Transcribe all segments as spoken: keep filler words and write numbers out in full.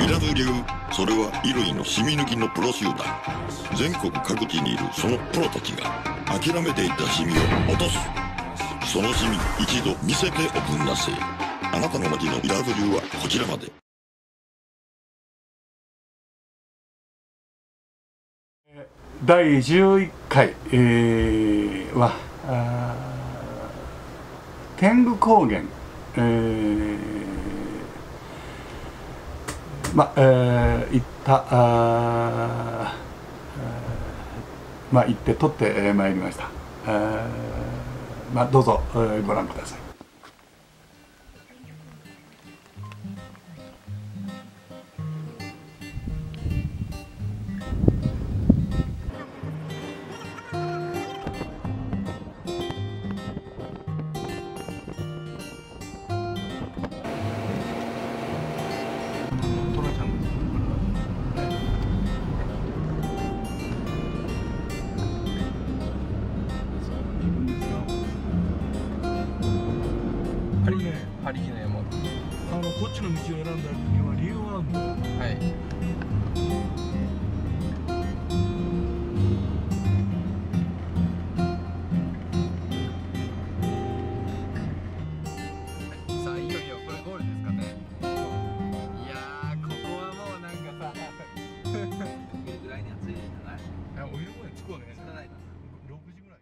イラブ流、それは衣類の染み抜きのプロ集団。全国各地にいるそのプロたちが諦めていたシミを落とす。そのシミ一度見せておくんなせ。あなたの街のイラブ流はこちらまで。 だいじゅういっかい、えー、は天狗高原、えー、まあ、えー、行ったあまあ行って撮ってまいりました。あまあどうぞ、えー、ご覧ください。 ハリーの山。 あのこっちの道を選んだには理由があるの。 はい。さあいよいよこれゴールですかね。いやーここはもうなんかさ、見るぐらいにはついてんじゃない？ いやお昼ご飯着こうね。 つかないな。 ろくじぐらい。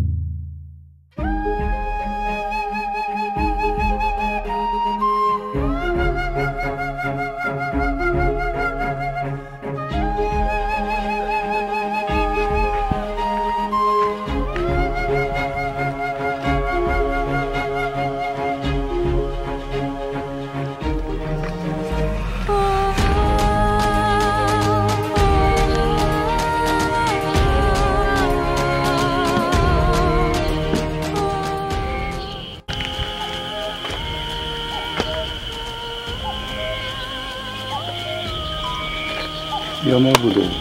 山ぶどう。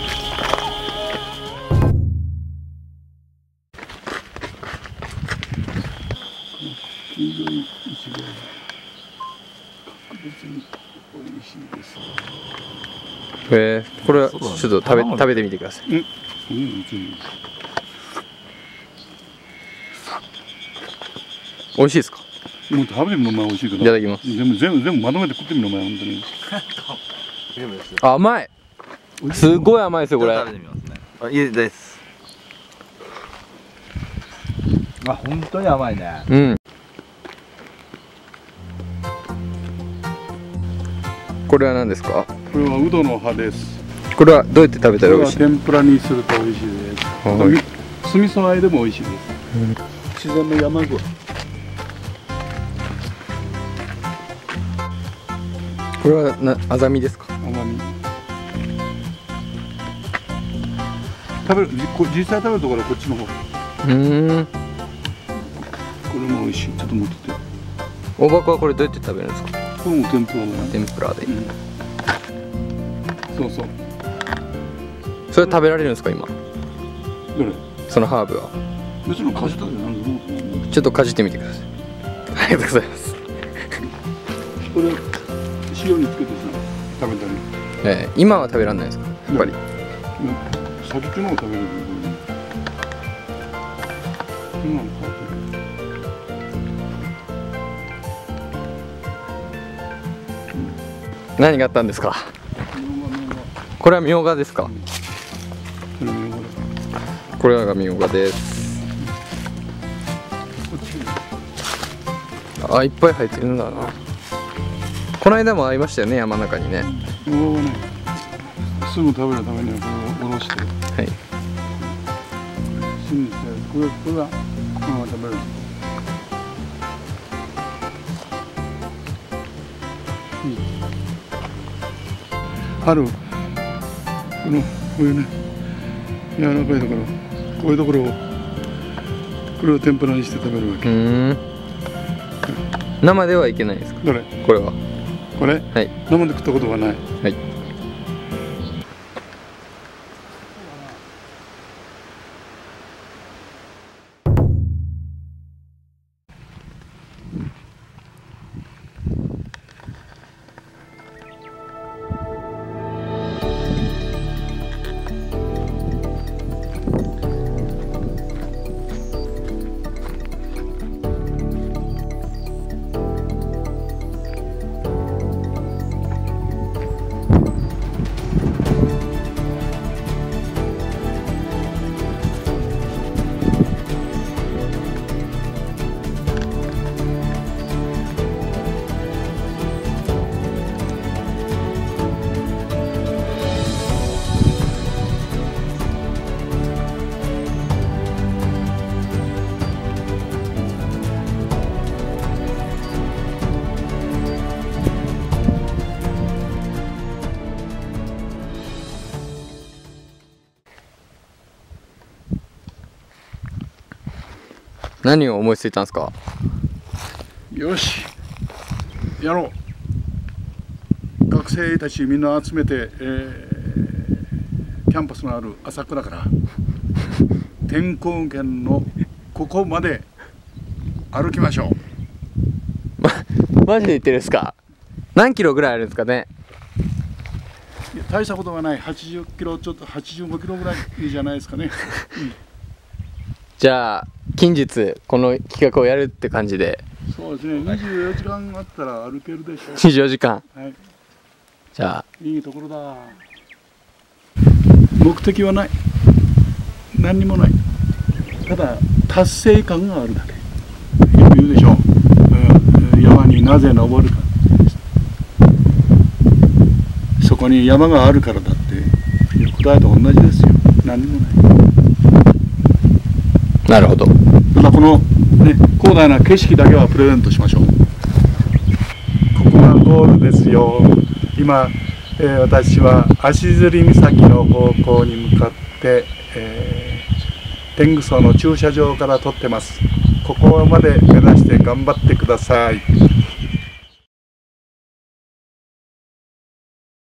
黄色いイチゴは格別に美味しいです。 えー、これはちょっと食べ食べてみてください。 うん、うん、 美味しいですか？ もう食べるのも美味しいけど。 いただきます。 全部全部全部まとめて食ってみろお前本当に。 あ甘い。すごい甘いですよこれ。 食べてみますね。あ、いいです。あ、本当に甘いね。 うん。これは何ですか？ これはウドの葉です。 これはどうやって食べたら美味しい？ これは天ぷらにすると美味しいです。 はい。 酢味噌和えでも美味しいです。 うん、 自然の山具合。 これはなアザミですか？ 甘み。食べるこ実際食べるところはこっちの方。 うーん。 これも美味しい。ちょっと持ってて。 大箱はこれどうやって食べるんですか？ これも天ぷらだね。 天ぷらで。 うん、そうそう。 それ食べられるんですか今？ どれ？ そのハーブは。 別にかじったじゃないの？ ちょっとかじってみてください。ありがとうございます。 これ塩につけてさ食べたり。 えー、今は食べられないですか？やっぱり。 先っちょの方食べるけど。今の食べる。 何があったんですか？これはみょうがですか？ これみょうがだ。 これがみょうがです。あ、いっぱい入ってるんだな。この間もありましたよね、山の中にね。 みょうがね、すぐ食べるためにはこれをおろして。 はい。 芯にして、これこれはこのまま食べる。いい。春、このこういうね、柔らかいところ、こういうところをこれを天ぷらにして食べるわけ。 うん。生ではいけないですか？ どれ？ これは。 これ？ はい。 生で食ったことはない。 はい。 何を思いついたんですか？ よしやろう。学生たちみんな集めて、えー、キャンパスのある朝倉から天候圏のここまで歩きましょう。 ま、マジで言ってるんですか？何キロぐらいあるんですかね？ いや大したことがない。はちじゅっキロちょっとはちじゅうごキロぐらいじゃないですかね、うん、 じゃあ近日この企画をやるって感じで。 そうですね、にじゅうよじかんあったら歩けるでしょう。 にじゅうよじかん、 はい、 じゃあいいところだ。目的はない、何にもない、ただ達成感があるだけ。よく言うでしょう、うん、山になぜ登るか。そこに山があるからだって答えと同じですよ。何にもない。 なるほど。 ただこのね、広大な景色だけはプレゼントしましょう。 ここがゴールですよ。今、えー、私は足摺岬の方向に向かって、えー、天狗荘の駐車場から撮ってます。ここまで目指して頑張ってください。